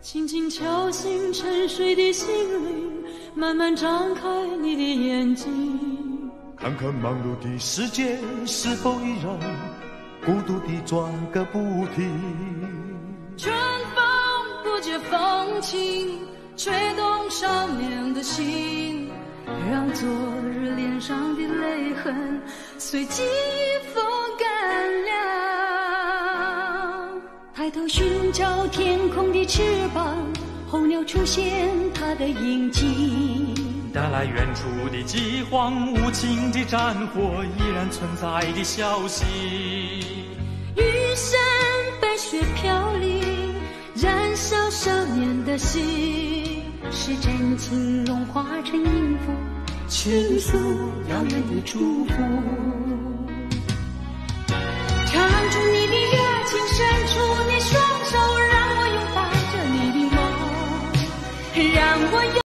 轻轻敲醒沉睡的心灵，慢慢张开你的眼睛， 看看忙碌的世界是否依然孤独地转个不停。 春风不解风情，吹动少年的心，让昨日脸上的泪痕随记忆风干了。抬头寻找天空的翅膀，候鸟出现它的影迹， 带来远处的饥荒，无情的战火依然存在的消息。 玉山白雪飘零，燃烧少年的心，是真情融化成音符，倾诉遥远的祝福。唱出你的热情，伸出你双手，让我拥抱着你的梦，让我